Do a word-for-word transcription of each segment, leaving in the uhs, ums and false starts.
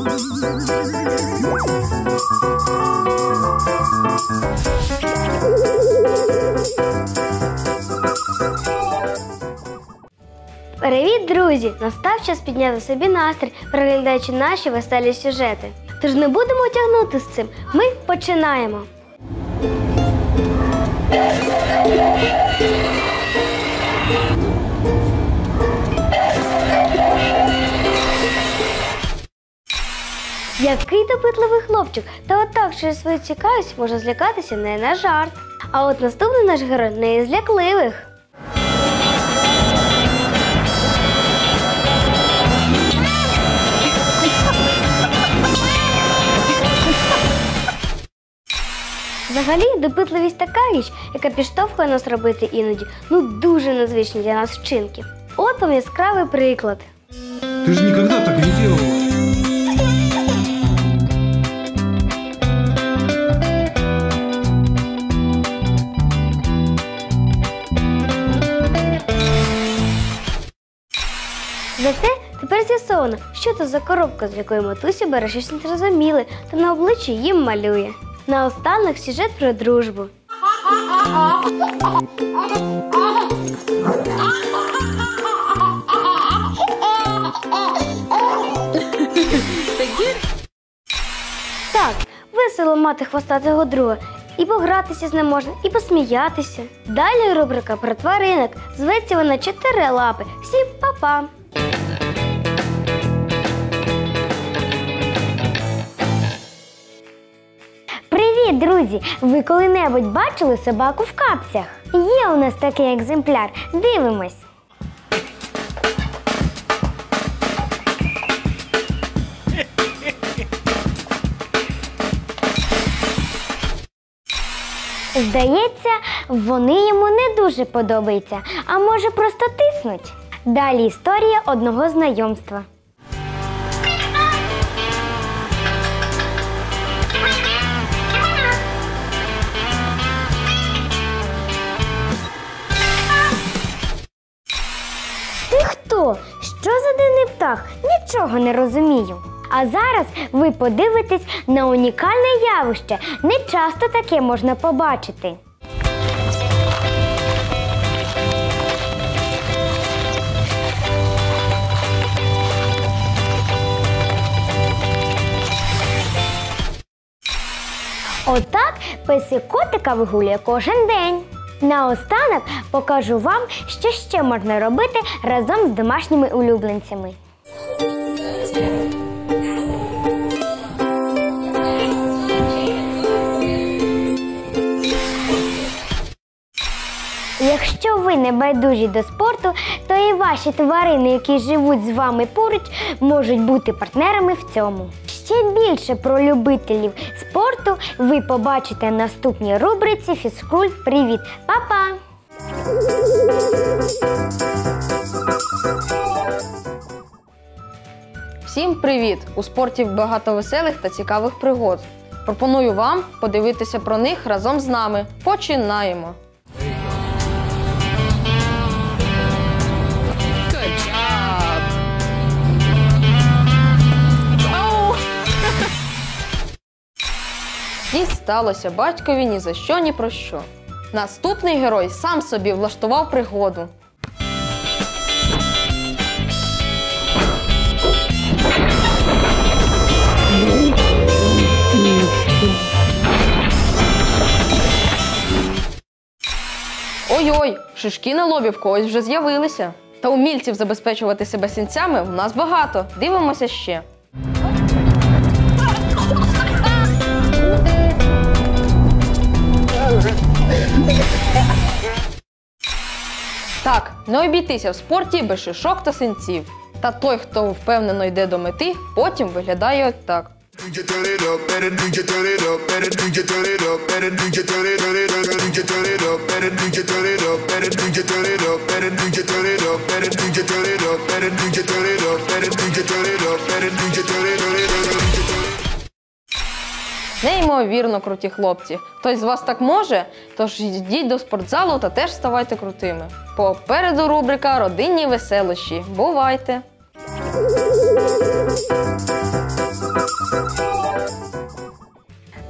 Привіт, друзі! Настав час підняти собі настрій, переглядаючи наші веселі сюжети. Тож не будемо тягнути з цим, ми починаємо! Який допитливий хлопчик, та отак через свою цікавість може злякатися не на жарт. А от наступний наш герой не із злякливих. Взагалі, допитливість така річ, яка підштовхує нас робити іноді, ну, дуже незвичні для нас вчинки. От вам яскравий приклад. Ти ж ніколи так не делала. Зате тепер з'ясовано, що це за коробка, з якої матуся бере щось незрозуміле та на обличчі їм малює. Наостанок сюжет про дружбу. Так, весело мати хвостатого друга. І погратися з ним можна, і посміятися. Далі рубрика про тваринок. Зветься вона «Чотири лапи». Всім па-па! Привіт, друзі! Ви коли-небудь бачили собаку в капцях? Є у нас такий екземпляр. Дивимось. Здається, вони йому не дуже подобаються, а може просто тиснуть. Далі історія одного знайомства. Ти хто? Що за дивний птах? Нічого не розумію. А зараз ви подивитесь на унікальне явище. Не часто таке можна побачити. Отак пес і котика вигулює кожен день. Наостанок покажу вам, що ще можна робити разом з домашніми улюбленцями. Якщо ви не байдужі до спорту, то і ваші тварини, які живуть з вами поруч, можуть бути партнерами в цьому. Ще більше про любителів спорту ви побачите в наступній рубриці «Фізкульт. Привіт». Па-па! Всім привіт! У спорті багато веселих та цікавих пригод. Пропоную вам подивитися про них разом з нами. Починаємо! Дісталося батькові ні за що, ні про що. Наступний герой сам собі влаштував пригоду. Ой-ой, шишки на лобі в когось вже з'явилися. Та умільців забезпечувати себе синцями в нас багато. Дивимося ще. Так, не обійтися в спорті без шишок та синців. Та той, хто впевнено йде до мети, потім виглядає от так. Неймовірно круті хлопці. Хтось з вас так може? Тож йдіть до спортзалу та теж ставайте крутими. Попереду рубрика «Родинні веселощі». Бувайте!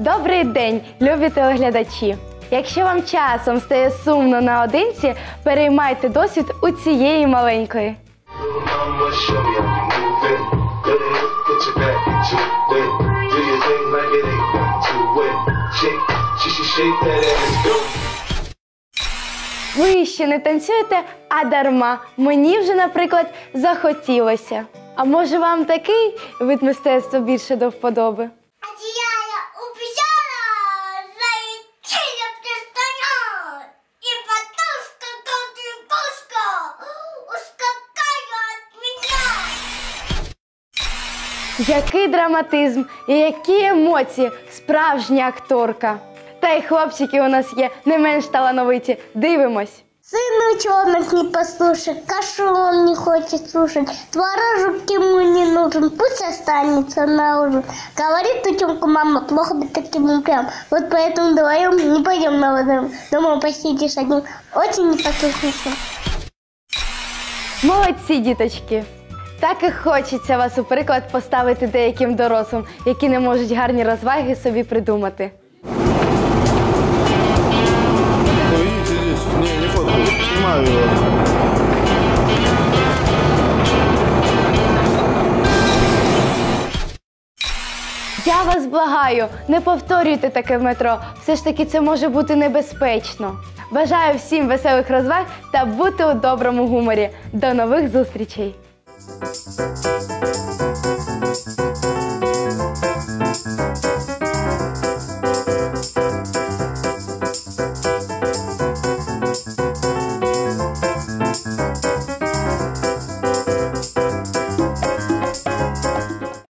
Добрий день, любі телеглядачі! Якщо вам часом стає сумно наодинці, переймайте досвід у цієї маленької. Mama, show me how you move it. Go ahead, put your back into it. Do your thing like it ain't nothing to it. Shake, she should shake that ass, go. Ви ще не танцюєте, а дарма. Мені вже, наприклад, захотілося. А може вам такий вид мистецтва більше до вподоби? Одеяло убежала, залетели в пистолет, и подушка, как лягушка, ускакала от меня. Який драматизм і які емоції, справжня акторка. Та й хлопчики у нас є не менш талановиті. Дивимось. Сыночонок не послушает, кашу он не хочет слушать, творожок ему не нужен, пусть останется на ужин. Говорит утенку мама, плохо быть таким упрям, вот поэтому вдвоем не пойдем на водоем, дома посидишь одним, очень непослушница. Молодці, діточки! Так і хочеться вас у приклад поставити деяким дорослим, які не можуть гарні розваги собі придумати. Ну, идите здесь. Не, не фоткаю. Снимаю его. Я вас благаю, не повторюйте таке в метро. Все ж таки це може бути небезпечно. Бажаю всім веселих розваг та бути у доброму гуморі. До нових зустрічей!